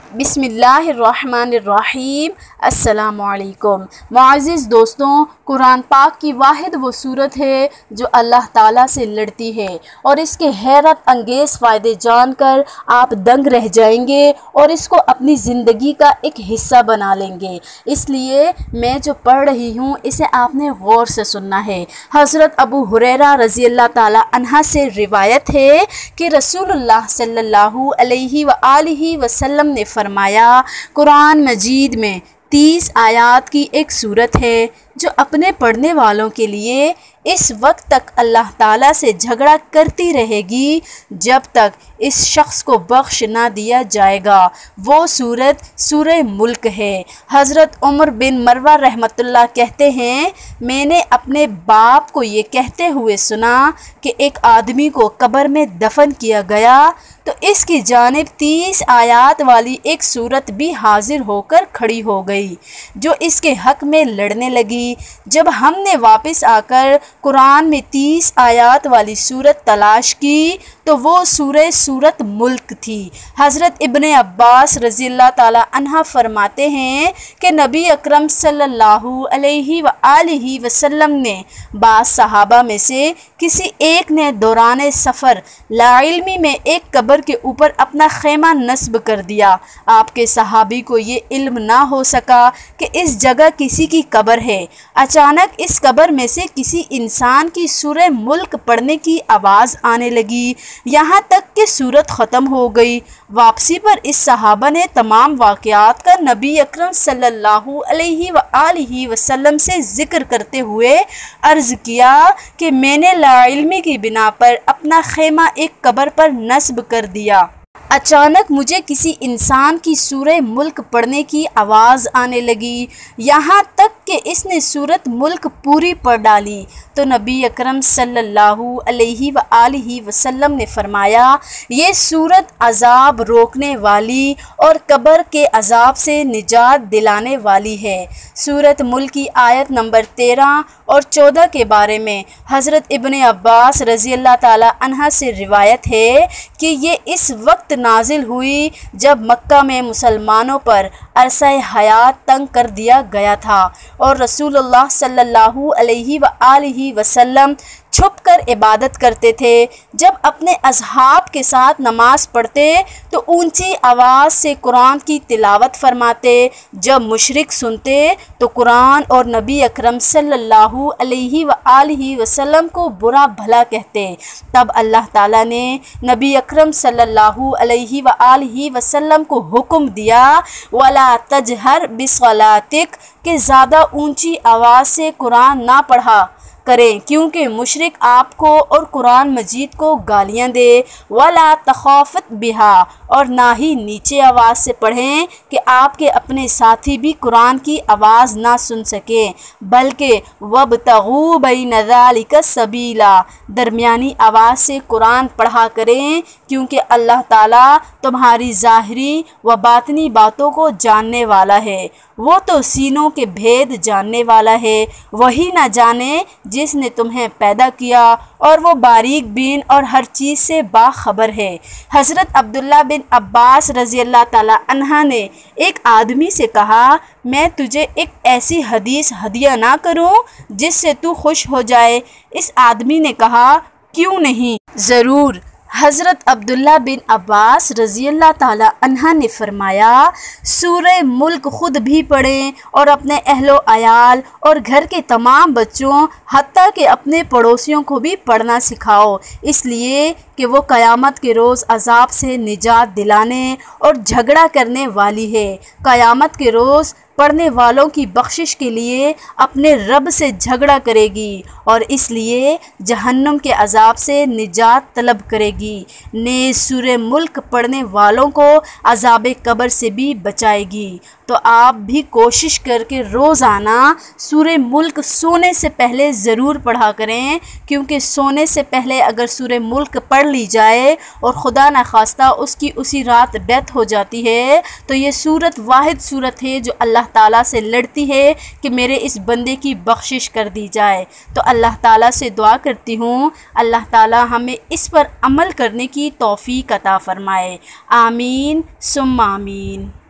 बिस्मिल्लाहिर्रहमानिर्रहीम। अस्सलामुअलैकुम। मुअज़्ज़िज़ दोस्तों, कुरान पाक की वाहिद वो सूरत है जो अल्लाह ताला से लड़ती है और इसके हैरत अंगेज़ फ़ायदे जानकर आप दंग रह जाएंगे और इसको अपनी ज़िंदगी का एक हिस्सा बना लेंगे। इसलिए मैं जो पढ़ रही हूँ इसे आपने गौर से सुनना है। हज़रत अबू हुरैरा रज़ी अल्लाह ताला अन्हा से रिवायत है कि रसूलुल्लाह सल्लल्लाहु अलैहि व आलिहि वसल्लम ने फरमाया, कुरान मजीद में 30 आयात की एक सूरत है जो अपने पढ़ने वालों के लिए इस वक्त तक अल्लाह ताला से झगड़ा करती रहेगी जब तक इस शख्स को बख्श ना दिया जाएगा। वो सूरत सूरह मुल्क है। हज़रत उमर बिन मरवा रहमतुल्लाह कहते हैं, मैंने अपने बाप को ये कहते हुए सुना कि एक आदमी को कब्र में दफन किया गया तो इसकी जानिब 30 आयात वाली एक सूरत भी हाजिर होकर खड़ी हो गई जो इसके हक़ में लड़ने लगी। जब हमने वापस आकर कुरान में 30 आयात वाली सूरत तलाश की तो वो सूरत मुल्क थी। हज़रत इब्ने अब्बास रज़ी अल्लाह ताला अन्हा फरमाते हैं कि नबी अकरम सल्लल्लाहु अलैहि व आलिहि वसल्लम ने बाज़ सहाबा में से किसी एक ने दौरान सफ़र लाइल्मी में एक कब्र के ऊपर अपना खेमा नस्ब कर दिया। आपके सहाबी को ये इल्म ना हो सका कि इस जगह किसी की कब्र है। अचानक इस कब्र में से किसी इंसान की सूरह मुल्क पढ़ने की आवाज़ आने लगी, यहाँ तक कि सूरत ख़त्म हो गई। वापसी पर इस सहाबा ने तमाम वाक़यात का नबी अकरम सल्लल्लाहु अलैहि व आलिहि वसल्लम से ज़िक्र करते हुए अर्ज़ किया कि मैंने लाइल्मी की बिना पर अपना खेमा एक कब्र पर नस्ब कर दिया। अचानक मुझे किसी इंसान की सूरह मुल्क पढ़ने की आवाज़ आने लगी, यहाँ तक कि इसने सूरत मुल्क पूरी पढ़ डाली। तो नबी अकरम सल्लल्लाहु अलैहि व आलिहि वसल्लम ने फरमाया, ये सूरत अज़ाब रोकने वाली और कब्र के अज़ाब से निजात दिलाने वाली है। सूरत मुल्क की आयत नंबर 13 और 14 के बारे में हज़रत इब्ने अब्बास रज़ी अल्लाह ताला अन्हा से रिवायत है कि ये इस वक्त नाजिल हुई जब मक्का में मुसलमानों पर अरसा हयात तंग कर दिया गया था और रसूलुल्लाह सल्लल्लाहु अलैहि व आलिहि वसल्लम छुप कर इबादत करते थे। जब अपने असहाब के साथ नमाज पढ़ते तो ऊंची आवाज़ से कुरान की तिलावत फरमाते। जब मुशरिक सुनते तो कुरान और नबी अकरम सल्लल्लाहु अलैहि व आलिहि वसल्लम को बुरा भला कहते। तब अल्लाह ताला ने नबी अकरम सल्लल्लाहु अलैहि व आलिहि वसल्लम को हुक्म दिया, वला तजहर बिस्सलातिक, कि ज़्यादा ऊंची आवाज़ से कुरान ना पढ़ा करें क्योंकि मुशरिक आपको और कुरान मजीद को गालियाँ दे। वला तखाफ़त बिहा, और ना ही नीचे आवाज़ से पढ़ें कि आपके अपने साथी भी कुरान की आवाज़ ना सुन सकें, बल्कि वब्तगू बैन ज़ालिका सबीला, दरमियानी आवाज़ से कुरान पढ़ा करें क्योंकि अल्लाह ताला तुम्हारी ज़ाहिरी व बातनी बातों को जानने वाला है। वो तो सीनों के भेद जानने वाला है। वही ना जाने जिसने तुम्हें पैदा किया और वो बारीक बीन और हर चीज़ से बाखबर है। हज़रत अब्दुल्ला बिन अब्बास रज़ी अल्लाह ताला अन्हा ने एक आदमी से कहा, मैं तुझे एक ऐसी हदीस हदिया ना करूं जिससे तू खुश हो जाए। इस आदमी ने कहा, क्यों नहीं, ज़रूर। हज़रत अब्दुल्ला बिन अब्बास रज़ी अल्लाह ताला अन्हा ने फरमाया, सूरह मुल्क ख़ुद भी पढ़ें और अपने अहलो अयाल और घर के तमाम बच्चों हत्ता कि अपने पड़ोसियों को भी पढ़ना सिखाओ, इसलिए कि वो क़यामत के रोज़ अज़ाब से निजात दिलाने और झगड़ा करने वाली है। क़यामत के रोज़ पढ़ने वालों की बख्शिश के लिए अपने रब से झगड़ा करेगी और इसलिए जहन्नुम के अज़ाब से निजात तलब करेगी। नेज़ सूरह मुल्क पढ़ने वालों को अज़ाब कब्र से भी बचाएगी। तो आप भी कोशिश करके रोज़ाना सूरह मुल्क सोने से पहले ज़रूर पढ़ा करें, क्योंकि सोने से पहले अगर सूरह मुल्क पढ़ ली जाए और खुदा न खास्ता उसकी उसी रात डेथ हो जाती है, तो ये सूरत वाहिद सूरत है जो अल्लाह ताला से लड़ती है कि मेरे इस बंदे की बख्शिश कर दी जाए। तो अल्लाह ताला से दुआ करती हूँ, अल्लाह ताला हमें इस पर अमल करने की तौफीक अता फ़रमाए। आमीन सुम्मा आमीन।